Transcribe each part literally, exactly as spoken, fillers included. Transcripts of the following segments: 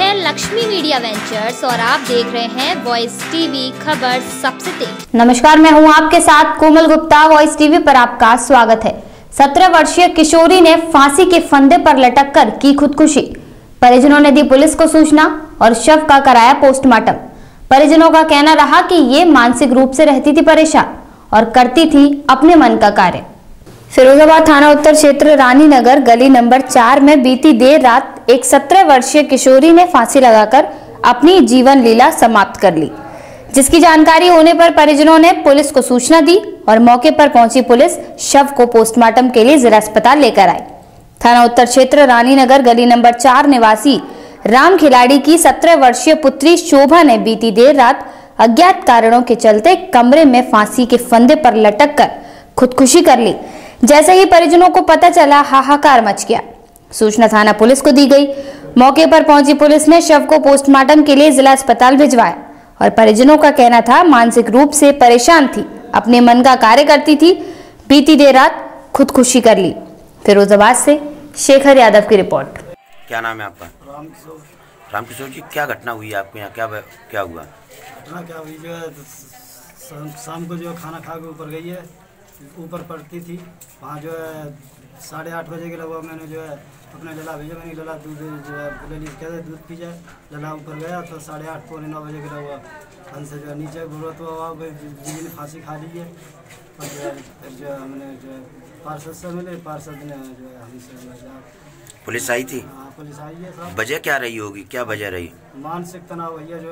मैं Lakshmi media ventures और आप देख रहे हैं वॉइस टीवी, खबर सबसे तेज। नमस्कार, मैं हूं आपके साथ कोमल गुप्ता। वॉइस टीवी पर आपका स्वागत है। सत्रह वर्षीय किशोरी ने फांसी के फंदे पर लटक कर की खुदकुशी। परिजनों ने दी पुलिस को सूचना और शव का कराया पोस्टमार्टम। परिजनों का कहना रहा कि ये मानसिक रूप से रहती थी परेशान और करती थी अपने मन का कार्य। फिरोजाबाद थाना उत्तर क्षेत्र रानीनगर गली नंबर चार में बीती देर रात एक सत्रह वर्षीय किशोरी ने फांसी लगाकर अपनी जीवन लीला समाप्त कर ली, जिसकी जानकारी होने पर परिजनों ने पुलिस को सूचना दी और मौके पर पहुंची पुलिस शव को पोस्टमार्टम के लिए जिला अस्पताल लेकर आई। थाना उत्तर क्षेत्र रानीनगर गली नंबर चार निवासी राम खिलाड़ी की सत्रह वर्षीय पुत्री शोभा ने बीती देर रात अज्ञात कारणों के चलते कमरे में फांसी के फंदे पर लटक कर खुदकुशी कर ली। जैसे ही परिजनों को पता चला, हाहाकार मच गया। सूचना थाना पुलिस को दी गई। मौके पर पहुंची पुलिस ने शव को पोस्टमार्टम के लिए जिला अस्पताल भिजवाया और परिजनों का कहना था मानसिक रूप से परेशान थी, अपने मन का कार्य करती थी, बीती देर रात खुदकुशी कर ली। फिरोजाबाद से शेखर यादव की रिपोर्ट। क्या नाम है आपका? रामकिशोर। रामकिशोर जी, क्या घटना हुई आपके यहाँ? क्या क्या हुआ? घटना क्या हुई, जो है शाम को जो खाना खा के ऊपर गई है, ऊपर पड़ती थी। वहाँ जो है साढ़े आठ बजे के लगभग मैंने जो है अपने लला भेजा। मैंने लला दूध जो है लली कहते दूध पी जाए। लला ऊपर गया तो साढ़े आठ पौने नौ बजे के लगभग हमसे जो है नीचे गुरत हुआ, जीवी ने फांसी खा ली है। और जो है फिर जो है हमने जो है पार्षद से मिले, पार्षद ने जो है हमसे पुलिस आई थी? हाँ, पुलिस आई है साहब। वजह क्या रही होगी? क्या वजह रही? मानसिक तनाव भैया जो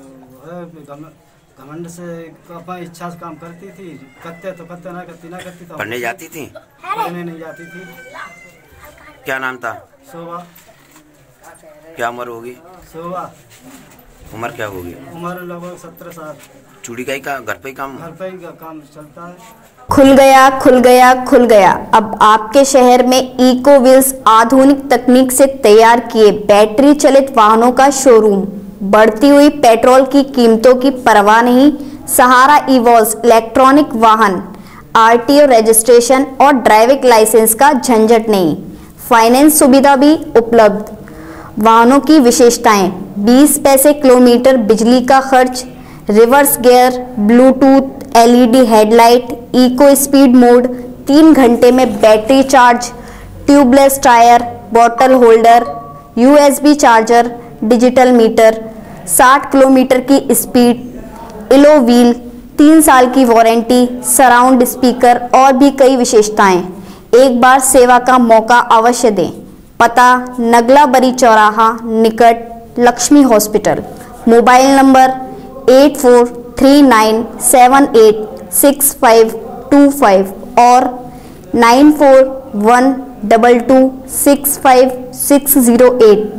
है घमंड से अपनी इच्छा से काम करती थी। करते तो करते ना करती ना करती तो पढ़ने जाती थी? पढ़ने नहीं जाती थी। क्या नाम था? शोभा। क्या उम्र होगी? शोभा उम्र क्या होगी? उम्र लगभग सत्रह साल। चूड़ी का ही का घर पे ही काम? घर पे ही का काम चलता है। खुल गया खुल गया खुल गया अब आपके शहर में इको व्हील्स आधुनिक तकनीक से तैयार किए बैटरी चलित वाहनों का शोरूम। बढ़ती हुई पेट्रोल की कीमतों की परवाह नहीं, सहारा इवॉल्स इलेक्ट्रॉनिक वाहन, आरटीओ रजिस्ट्रेशन और ड्राइविंग लाइसेंस का झंझट नहीं, फाइनेंस सुविधा भी उपलब्ध। वाहनों की विशेषताएं: बीस पैसे किलोमीटर बिजली का खर्च, reverse gear, Bluetooth, LED headlight, eco speed mode, तीन घंटे में battery charge, tubeless tyre, bottle holder, USB charger, digital meter, साठ किलोमीटर की स्पीड, इलो व्हील, तीन साल की वारंटी, सराउंड स्पीकर और भी कई विशेषताएं। एक बार सेवा का मौका अवश्य दें। पता: नगला बरी चौराहा निकट Laxmi hospital. Mobile number eight four three nine seven eight six five two five और nine four one double two six five six zero eight.